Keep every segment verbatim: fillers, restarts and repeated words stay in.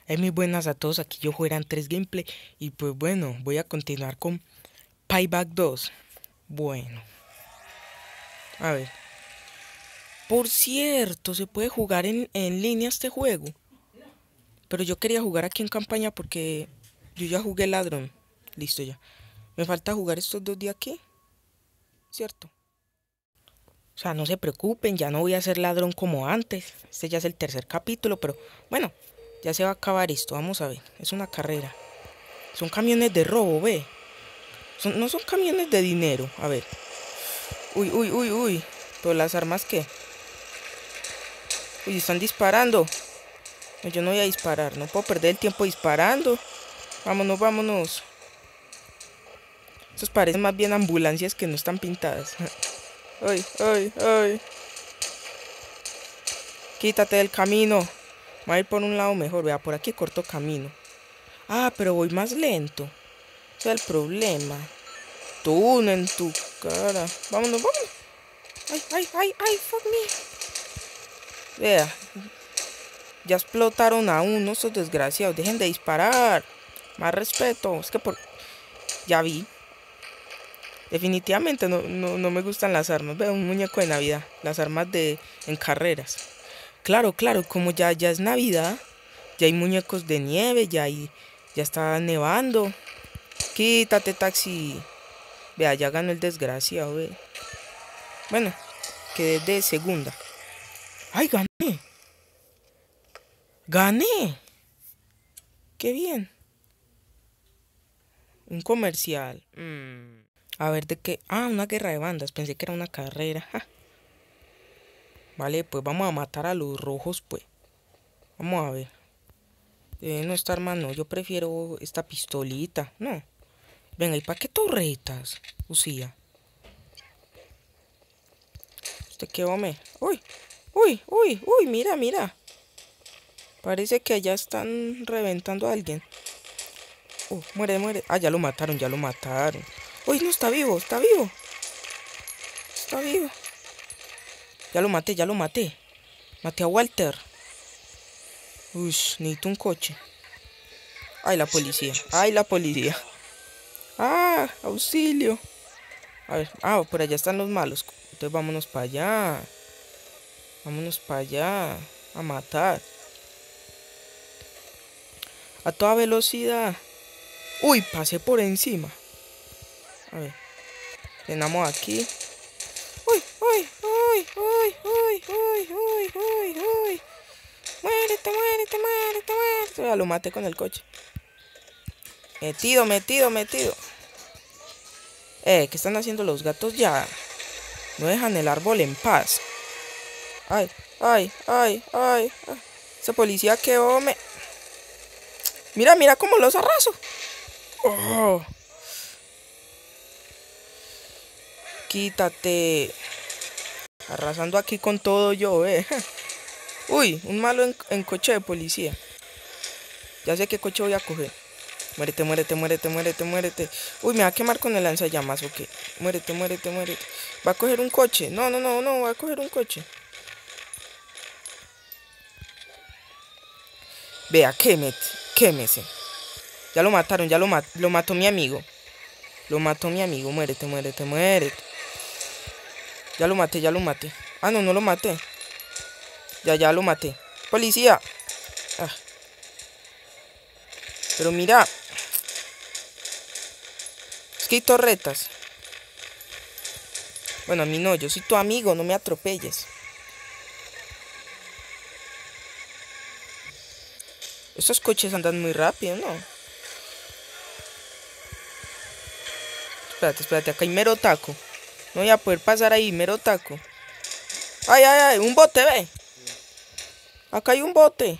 Hey, muy buenas a todos, aquí yo Juegan tres Gameplay y pues bueno, voy a continuar con Payback dos. Bueno, a ver. Por cierto, se puede jugar en, en línea este juego. Pero yo quería jugar aquí en campaña porque yo ya jugué ladrón. Listo ya. Me falta jugar estos dos de aquí, ¿cierto? O sea, no se preocupen, ya no voy a ser ladrón como antes. Este ya es el tercer capítulo, pero bueno, ya se va a acabar esto. Vamos a ver, es una carrera. Son camiones de robo, ve. Son, no son camiones de dinero. A ver. Uy, uy, uy, uy. Pero las armas, ¿qué? Uy, están disparando. No, yo no voy a disparar. No puedo perder el tiempo disparando. Vámonos, vámonos. Estos parecen más bien ambulancias que no están pintadas. Ay, ay, ay. Quítate del camino. Voy a ir por un lado mejor. Vea, por aquí corto camino. Ah, pero voy más lento. Ese es el problema. Tú, no en tu cara. Vámonos, vámonos. Ay, ay, ay, ay, fuck me. Vea. Ya explotaron a uno estos desgraciados. Dejen de disparar. Más respeto. Es que por... Ya vi. Definitivamente no, no, no me gustan las armas. Veo un muñeco de Navidad. Las armas de... en carreras. Claro, claro. Como ya, ya es Navidad. Ya hay muñecos de nieve. Ya hay... Ya está nevando. Quítate, taxi. Vea, ya ganó el desgraciado, ve. Bueno, quedé de segunda. ¡Ay, gané! ¡Gané! ¡Qué bien! Un comercial. Mm. A ver de qué. Ah, una guerra de bandas. Pensé que era una carrera. Ja. Vale, pues vamos a matar a los rojos, pues. Vamos a ver. Eh, no, esta arma no. Yo prefiero esta pistolita. No. Venga, ¿y para qué torretas? Usía. ¿Usted qué, hombre? Uy, uy, uy, uy, mira, mira. Parece que allá están reventando a alguien. Uh, muere, muere. Ah, ya lo mataron, ya lo mataron. Uy, no, está vivo, está vivo. Está vivo. Ya lo maté, ya lo maté. Maté a Walter. Uy, necesito un coche. Ay, la policía. Ay, la policía. Ah, auxilio. A ver, ah, por allá están los malos. Entonces vámonos para allá. Vámonos para allá. A matar. A toda velocidad. Uy, pasé por encima. A ver. Frenamos aquí. Uy, uy, uy, uy, uy, uy, uy, uy, uy. Muérete, muérete, muérete, muérete. Ya lo maté con el coche. Metido, metido, metido. Eh, ¿qué están haciendo los gatos ya? No dejan el árbol en paz. Ay, ay, ay, ay. ay. Esa policía que hombre. Mira, mira cómo los arraso. Oh. Quítate. Arrasando aquí con todo yo, eh. Uy, un malo en, en coche de policía. Ya sé qué coche voy a coger. Muérete, muérete, muérete, muérete, muérete. Uy, me va a quemar con el lanzallamas, ok. Muérete, muérete, muérete. Va a coger un coche. No, no, no, no, va a coger un coche. Vea, quémete, quémese. Ya lo mataron, ya lo, mat lo mató mi amigo. Lo mató mi amigo, muérete, muérete, muérete. Ya lo maté, ya lo maté. Ah, no, no lo maté. Ya, ya lo maté. ¡Policía! Ah. Pero mira. Es que hay torretas. Bueno, a mí no, yo soy tu amigo, no me atropelles. Estos coches andan muy rápido, ¿no? Espérate, espérate, acá hay mero taco. No voy a poder pasar ahí, mero taco. Ay, ay, ay, un bote, ve. Acá hay un bote.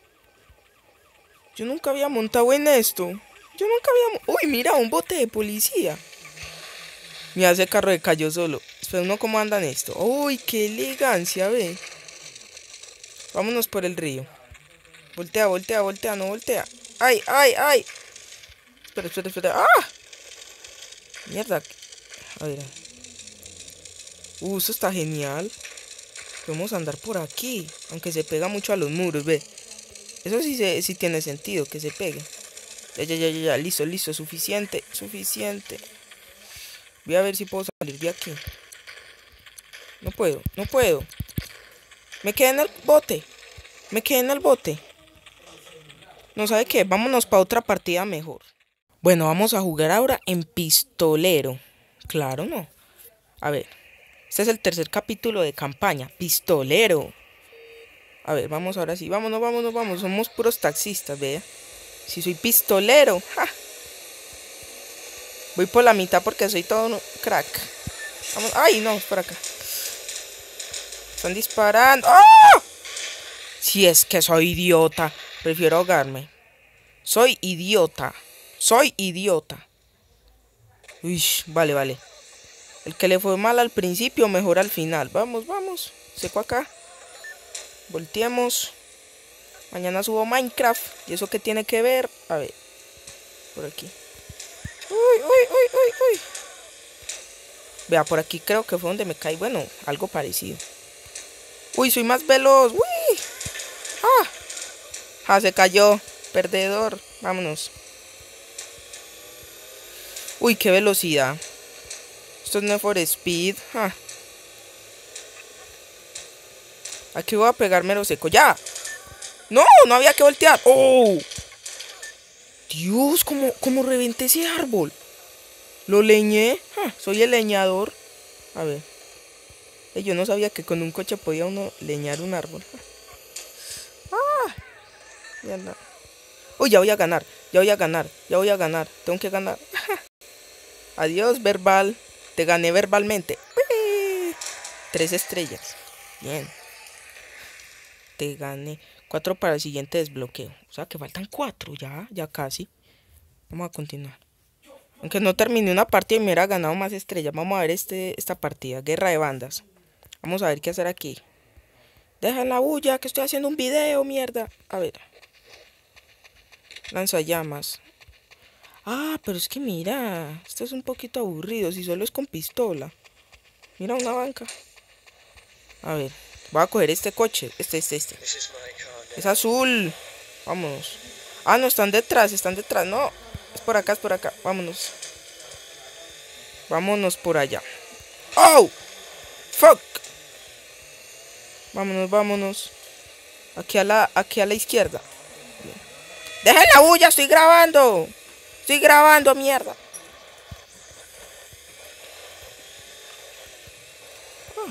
Yo nunca había montado en esto. Yo nunca había... Uy, mira, un bote de policía. Mira, ese carro de cayó solo. Espera, uno cómo anda en esto. Uy, qué elegancia, ve. Vámonos por el río. Voltea, voltea, voltea, no voltea. Ay, ay, ay. Espera, espera, espera. ¡Ah! Mierda. A ver. Uh, eso está genial. Vamos a andar por aquí. Aunque se pega mucho a los muros, ve. Eso sí, se, sí tiene sentido, que se pegue. Ya, ya, ya, ya, ya, listo, listo, suficiente, suficiente. Voy a ver si puedo salir de aquí. No puedo, no puedo. Me quedé en el bote. Me quedé en el bote. No sabe qué, vámonos para otra partida mejor. Bueno, vamos a jugar ahora en pistolero. Claro, no. A ver, este es el tercer capítulo de campaña. Pistolero. A ver, vamos ahora sí. Vámonos, vámonos, vámonos. Somos puros taxistas, vea. Si soy pistolero. ¡Ja! Voy por la mitad porque soy todo un crack. Vamos. Ay, no, es por acá. Están disparando. ¡Oh! Si es que soy idiota. Prefiero ahogarme. Soy idiota. Soy idiota. Uy, vale, vale. El que le fue mal al principio, mejor al final. Vamos, vamos. Seco acá. Volteemos. Mañana subo Minecraft. ¿Y eso qué tiene que ver? A ver. Por aquí. Uy, uy, uy, uy, uy. Vea, por aquí creo que fue donde me caí. Bueno, algo parecido. Uy, soy más veloz. Uy. Ah. Ah, se cayó. Perdedor. Vámonos. Uy, qué velocidad. Esto es Need for Speed. Ah. Aquí voy a pegarme lo seco. ¡Ya! ¡No! No había que voltear. ¡Oh! Dios, ¿cómo, cómo reventé ese árbol? Lo leñé. Ah, soy el leñador. A ver. Eh, yo no sabía que con un coche podía uno leñar un árbol. Ah. Ya no. Uy, ya voy a ganar. Ya voy a ganar. Ya voy a ganar. Tengo que ganar. Adiós, verbal. Te gané verbalmente. ¡Uy! Tres estrellas. Bien. Te gané. Cuatro para el siguiente desbloqueo. O sea que faltan cuatro. Ya, ya casi. Vamos a continuar. Aunque no terminé una partida y me hubiera ganado más estrellas. Vamos a ver este, esta partida. Guerra de bandas. Vamos a ver qué hacer aquí. Deja la bulla que estoy haciendo un video, mierda. A ver. Lanzallamas. Ah, pero es que mira. Esto es un poquito aburrido. Si solo es con pistola. Mira una banca. A ver. Voy a coger este coche. Este, este, este. Es azul. Vámonos. Ah, no, están detrás. Están detrás. No. Es por acá, es por acá. Vámonos. Vámonos por allá. ¡Oh! ¡Fuck! Vámonos, vámonos. Aquí a la, aquí a la izquierda. ¡Dejen la bulla! ¡Estoy grabando! ¡Estoy grabando, mierda! Ah.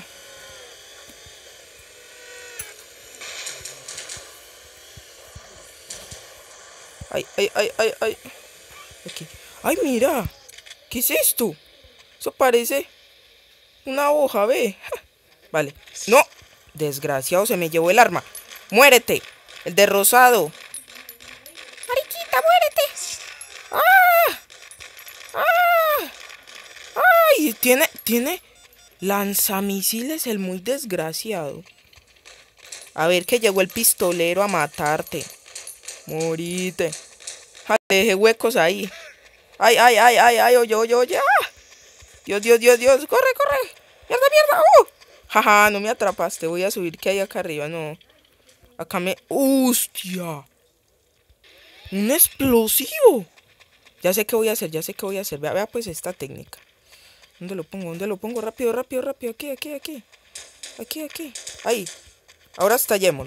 ¡Ay, ay, ay, ay, ay! Aquí. ¡Ay, mira! ¿Qué es esto? Eso parece una hoja, ve. Vale. ¡No! Desgraciado, se me llevó el arma. ¡Muérete! El de rosado. ¡Mariquita, muérete! ¡Ah! ¡Ah! ¡Ay! Tiene, tiene lanzamisiles el muy desgraciado. A ver que llegó el pistolero a matarte. Morite. Ja, dejé huecos ahí. ¡Ay, ay, ay, ay, ay! ¡Oye, oye, oye! ¡Ah! ¡Dios, Dios, Dios, Dios! ¡Corre, corre! ¡Mierda, mierda! ¡Uh! Jaja, no me atrapaste. Voy a subir que hay acá arriba. No. Acá me... ¡Hostia! ¡Un explosivo! Ya sé qué voy a hacer, ya sé qué voy a hacer. Vea, vea pues esta técnica. ¿Dónde lo pongo? ¿Dónde lo pongo? Rápido, rápido, rápido. Aquí, aquí, aquí. Aquí, aquí. Ahí. Ahora estallémoslo.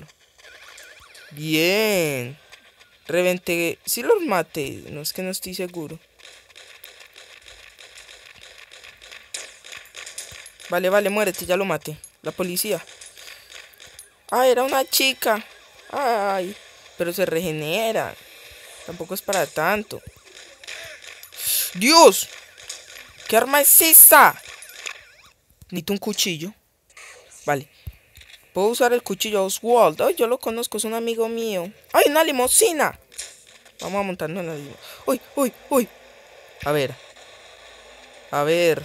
Bien. Reventé. Sí los maté. No, es que no estoy seguro. Vale, vale, muérete. Ya lo maté. La policía. Ah, era una chica. Ay. Pero se regenera. Tampoco es para tanto. ¡Dios! ¿Qué arma es esa? Necesito un cuchillo. Vale. Puedo usar el cuchillo Oswald. Ay, yo lo conozco, es un amigo mío. ¡Ay, una limusina! Vamos a montarnos en la limusina. ¡Uy, uy, uy! A ver. A ver.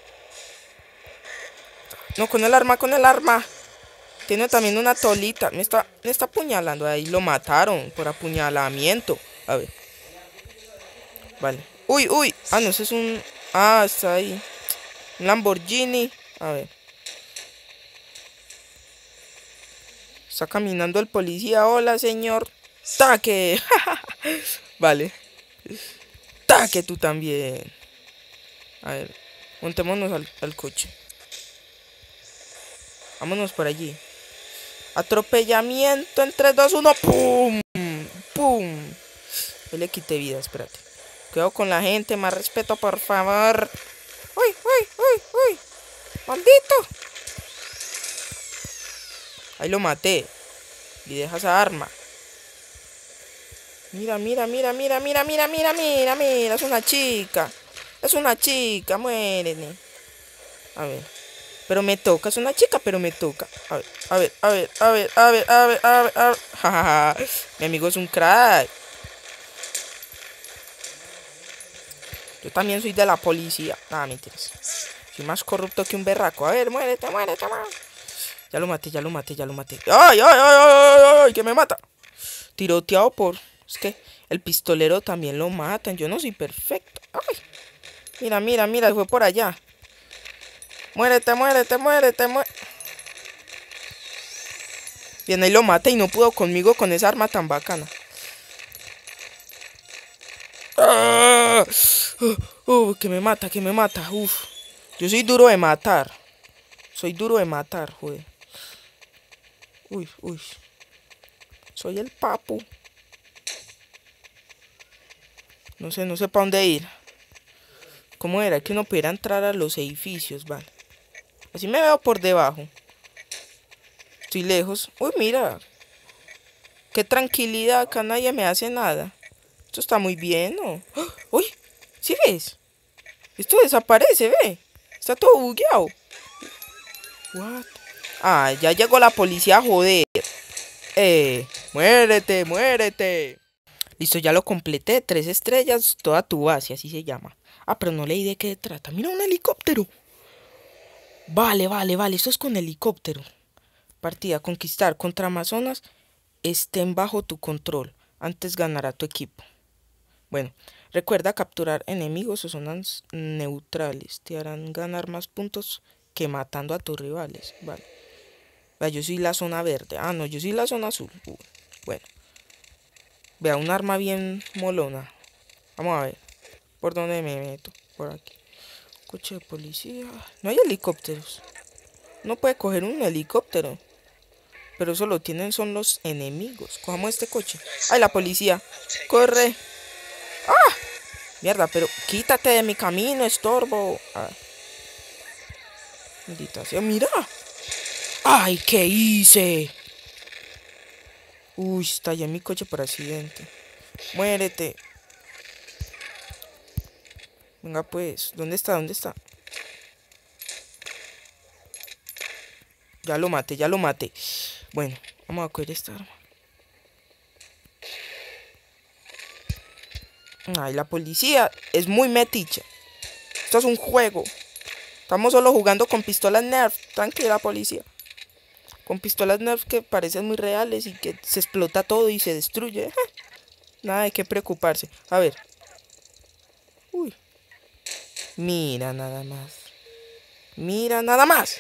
No, con el arma, con el arma. Tiene también una tolita. Me está, me está apuñalando. Ahí lo mataron por apuñalamiento. A ver. Vale. ¡Uy, uy! Ah, no, ese es un... Ah, está ahí. Un Lamborghini. A ver. Está caminando el policía. Hola, señor. ¡Taque! Vale. ¡Taque tú también! A ver, montémonos al, al coche. Vámonos por allí. Atropellamiento en tres, dos, uno. ¡Pum! ¡Pum! Yo le quité vida, espérate. Cuidado con la gente, más respeto, por favor. ¡Uy, uy, uy, uy! ¡Maldito! Ahí lo maté. Y deja esa arma. Mira, mira, mira, mira, mira, mira, mira, mira, mira. Es una chica. Es una chica, muéreme. A ver. Pero me toca, es una chica, pero me toca. A ver, a ver, a ver, a ver, a ver, a ver, a ver, a ver. Jajaja. Mi amigo es un crack. Yo también soy de la policía. Nada, mentiras. Soy más corrupto que un berraco. A ver, muérete, muérete, muérete. Ya lo maté, ya lo maté, ya lo maté. ¡Ay, ay, ay, ay, ay, ay! ¡Que me mata! Tiroteado por... Es que el pistolero también lo matan. Yo no soy perfecto. ¡Ay! Mira, mira, mira. Fue por allá. Muérete, muérete, muérete, muérete. Bien, ahí lo maté y no pudo conmigo con esa arma tan bacana. ¡Ah! Uh, uh, que me mata, que me mata. Uf. Yo soy duro de matar. Soy duro de matar, joder. Uy, uy. Soy el papu. No sé, no sé para dónde ir. ¿Cómo era que uno pudiera entrar a los edificios, vale? Así me veo por debajo. Estoy lejos. Uy, mira. Qué tranquilidad, acá nadie me hace nada. Esto está muy bien, ¿no? ¡Oh! Uy, ¿sí ves? Esto desaparece, ve. Está todo bugueado. What? Ah, ya llegó la policía, joder. Eh, muérete, muérete. Listo, ya lo completé. Tres estrellas, toda tu base, así se llama. Ah, pero no leí de qué trata. Mira, un helicóptero. Vale, vale, vale. Esto es con helicóptero. Partida, conquistar contra Amazonas. Estén bajo tu control. Antes ganará tu equipo. Bueno, recuerda capturar enemigos o zonas neutrales. Te harán ganar más puntos que matando a tus rivales. Vale. Vea, yo soy la zona verde. Ah, no, yo soy la zona azul. Uh, bueno. Vea, un arma bien molona. Vamos a ver. ¿Por dónde me meto? Por aquí. Coche de policía. No hay helicópteros. No puede coger un helicóptero. Pero eso lo tienen son los enemigos. Cojamos este coche. ¡Ay, la policía! ¡Corre! ¡Ah! Mierda, pero quítate de mi camino, estorbo. Ah. Maldita sea, mira. ¡Ay, qué hice! Uy, estallé mi coche por accidente. Muérete. Venga, pues. ¿Dónde está? ¿Dónde está? Ya lo maté, ya lo maté. Bueno, vamos a coger esta arma. Ay, la policía es muy metiche. Esto es un juego. Estamos solo jugando con pistolas Nerf. Tranquila, policía. Con pistolas Nerf que parecen muy reales y que se explota todo y se destruye. Nada de qué preocuparse. A ver. Uy. Mira nada más. Mira nada más.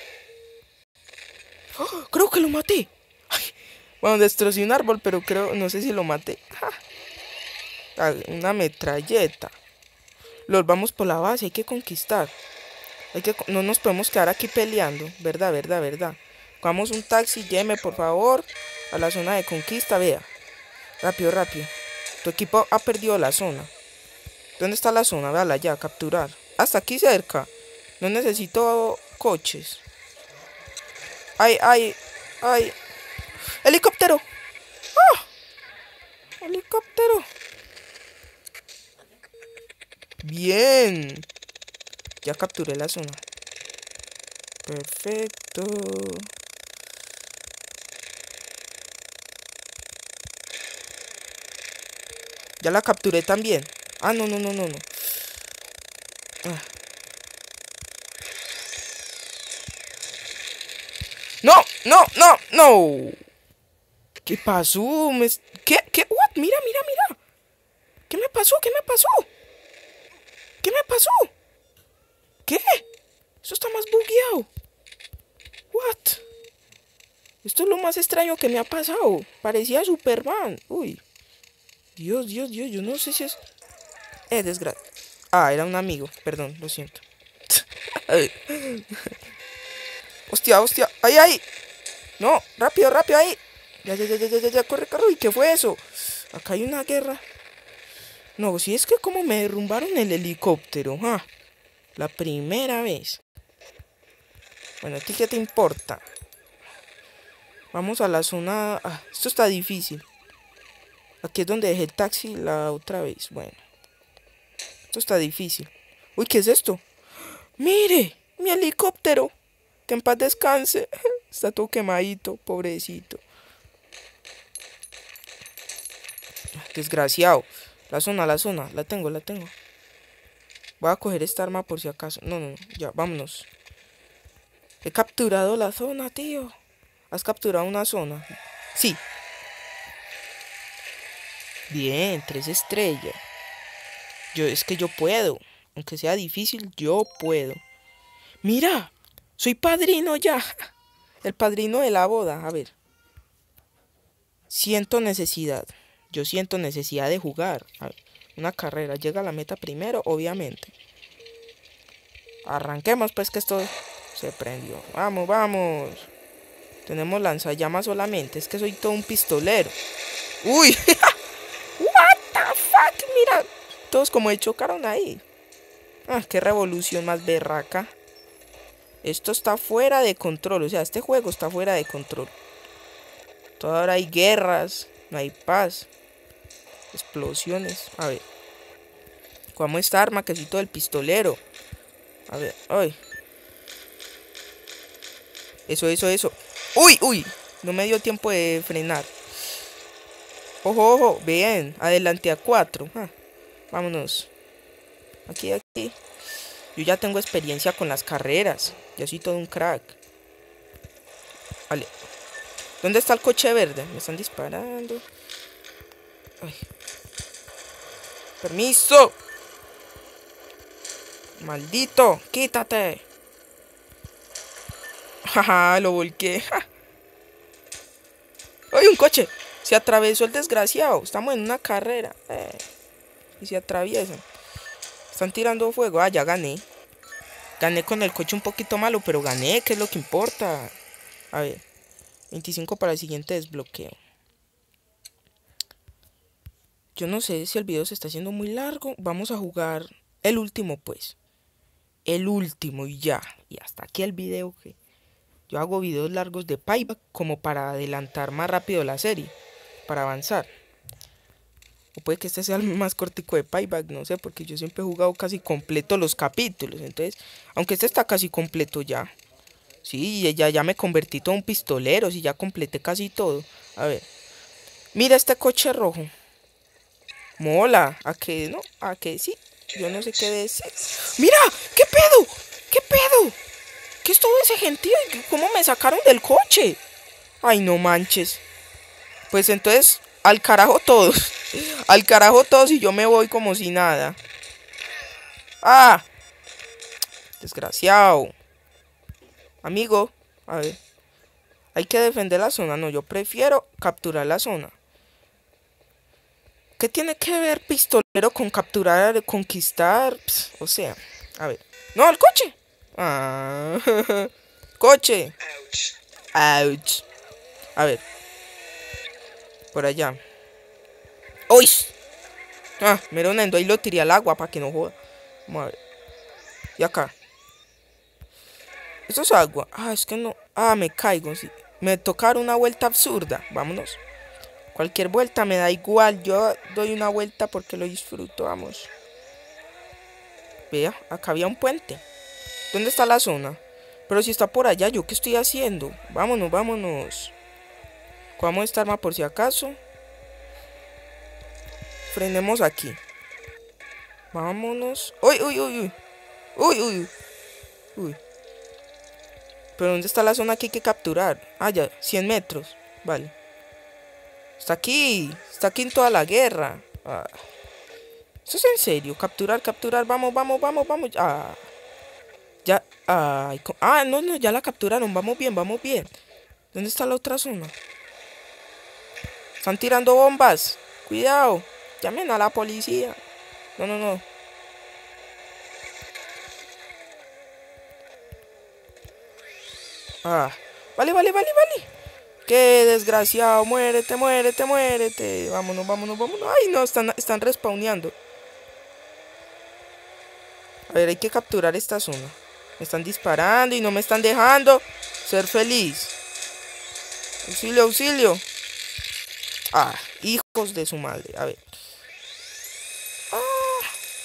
¡Oh! Creo que lo maté. Ay. Bueno, destrocé un árbol, pero creo, no sé si lo maté. Ah, una metralleta. Los vamos por la base, hay que conquistar. Hay que, no nos podemos quedar aquí peleando. Verdad, verdad, verdad. Vamos un taxi, lléveme por favor a la zona de conquista, vea. Rápido, rápido. Tu equipo ha perdido la zona. ¿Dónde está la zona? Véala ya, capturar. Hasta aquí cerca. No necesito coches. ¡Ay, ay, ay! ¡Helicóptero! ¡Ah! ¡Helicóptero! Bien. Ya capturé la zona. Perfecto. Ya la capturé también. Ah, no, no, no, no, no. Ah. No, no, no, no. ¿Qué pasó? Me... ¿Qué? ¿Qué? What? Mira, mira, mira. ¿Qué me pasó? ¿Qué me pasó? ¿Qué me pasó? ¿Qué? Eso está más bugueado. What? Esto es lo más extraño que me ha pasado. Parecía Superman. Uy. Dios, Dios, Dios, yo no sé si es... Eh, desgracia. Ah, era un amigo, perdón, lo siento. Hostia, hostia, ahí, ahí. No, rápido, rápido, ahí. Ya, ya, ya, ya, ya, ya, corre, corre. ¿Y qué fue eso? Acá hay una guerra. No, si es que como me derrumbaron el helicóptero, ah, la primera vez. Bueno, ¿a ti qué te importa? Vamos a la zona... Ah, esto está difícil. Aquí es donde dejé el taxi la otra vez. Bueno, esto está difícil. Uy, ¿qué es esto? ¡Mire! ¡Mi helicóptero! Que en paz descanse. Está todo quemadito, pobrecito. Desgraciado. La zona, la zona. La tengo, la tengo. Voy a coger esta arma por si acaso. No, no, no. Ya, vámonos. He capturado la zona, tío. ¿Has capturado una zona? Sí. Bien, tres estrellas. Yo, es que yo puedo. Aunque sea difícil, yo puedo. ¡Mira! Soy padrino ya. El padrino de la boda. A ver. Siento necesidad. Yo siento necesidad de jugar. A ver, una carrera. Llega a la meta primero, obviamente. Arranquemos, pues, que esto se prendió. Vamos, vamos. Tenemos lanzallamas solamente. Es que soy todo un pistolero. ¡Uy! What the fuck. Mira. Todos como chocaron ahí. Ah, qué revolución más berraca. Esto está fuera de control. O sea, este juego está fuera de control. Toda hora hay guerras. No hay paz. Explosiones. A ver. ¿Cómo esta arma que soy todo el pistolero? A ver. Ay. Eso, eso, eso. ¡Uy, uy! No me dio tiempo de frenar. Ojo, ojo. Bien. Adelante a cuatro. Ah, vámonos. Aquí, aquí. Yo ya tengo experiencia con las carreras. Ya soy todo un crack. Vale. ¿Dónde está el coche verde? Me están disparando. Ay. Permiso. Maldito. Quítate. Jaja, lo volqué. Ja. ¡Ay, un coche! Se atravesó el desgraciado. Estamos en una carrera. Eh. Y se atraviesan. Están tirando fuego. Ah, ya gané. Gané con el coche un poquito malo, pero gané, que es lo que importa. A ver. veinticinco para el siguiente desbloqueo. Yo no sé si el video se está haciendo muy largo. Vamos a jugar el último, pues. El último y ya. Y hasta aquí el video que... Yo hago videos largos de Payback como para adelantar más rápido la serie. Para avanzar. O puede que este sea el más cortico de Payback, no sé, porque yo siempre he jugado casi completo los capítulos. Entonces, aunque este está casi completo ya. Sí, ya, ya me convertí todo un pistolero, sí, ya completé casi todo. A ver. Mira este coche rojo. Mola, ¿a qué no? ¿A qué sí? Yo no sé qué decir. ¡Mira! ¿Qué pedo? ¿Qué pedo? ¿Qué es todo ese gentío? ¿Cómo me sacaron del coche? Ay, no manches. Pues entonces, al carajo todos. Al carajo todos y yo me voy como si nada. ¡Ah! Desgraciado. Amigo, a ver. Hay que defender la zona. No, yo prefiero capturar la zona. ¿Qué tiene que ver pistolero con capturar, conquistar? Pss, o sea, a ver. ¡No, al coche! Ah, ¡coche! ¡Auch! A ver. Por allá. ¡Uy! Ah, meronendo, ahí lo tiré al agua para que no joda. Vamos a ver. Y acá. Esto es agua. Ah, es que no. Ah, me caigo. Sí. Me tocaron una vuelta absurda. Vámonos. Cualquier vuelta me da igual. Yo doy una vuelta porque lo disfruto. Vamos. Vea, acá había un puente. ¿Dónde está la zona? Pero si está por allá, ¿yo qué estoy haciendo? Vámonos, vámonos. Cogamos esta arma por si acaso. Frenemos aquí. Vámonos. ¡Uy, uy, uy, uy! ¡Uy, uy, uy! Pero ¿dónde está la zona que hay que capturar? Ah, ya, cien metros. Vale. Está aquí. Está aquí en toda la guerra. Ah. ¿Eso es en serio? Capturar, capturar. Vamos, vamos, vamos, vamos. Ah. Ya. Ay, ah, no, no, ya la capturaron. Vamos bien, vamos bien. ¿Dónde está la otra zona? Están tirando bombas. Cuidado. Llamen a la policía. No, no, no. Ah, vale, vale, vale, vale. Qué desgraciado, muérete, muérete, muérete. Vámonos, vámonos, vámonos. Ay, no, están, están respawneando. A ver, hay que capturar esta zona. Me están disparando y no me están dejando ser feliz. Auxilio, auxilio. Ah, hijos de su madre. A ver. Ah.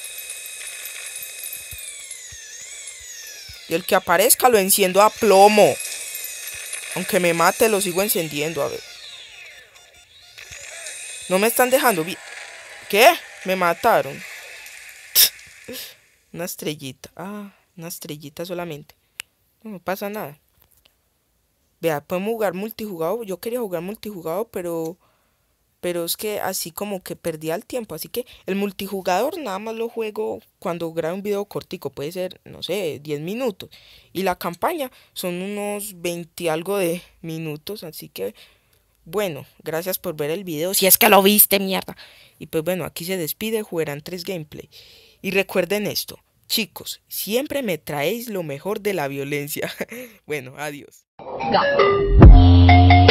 Y el que aparezca lo enciendo a plomo. Aunque me mate, lo sigo encendiendo. A ver. No me están dejando. ¿Qué? Me mataron. Una estrellita. Ah, una estrellita solamente. No, no pasa nada. Vea, podemos jugar multijugador. Yo quería jugar multijugador, pero... Pero es que así como que perdía el tiempo. Así que el multijugador nada más lo juego cuando grabo un video cortico. Puede ser, no sé, diez minutos. Y la campaña son unos veinte algo de minutos. Así que, bueno, gracias por ver el video. Si es que lo viste, mierda. Y pues bueno, aquí se despide Jugarán tres Gameplay. Y recuerden esto, chicos, siempre me traéis lo mejor de la violencia. Bueno, adiós.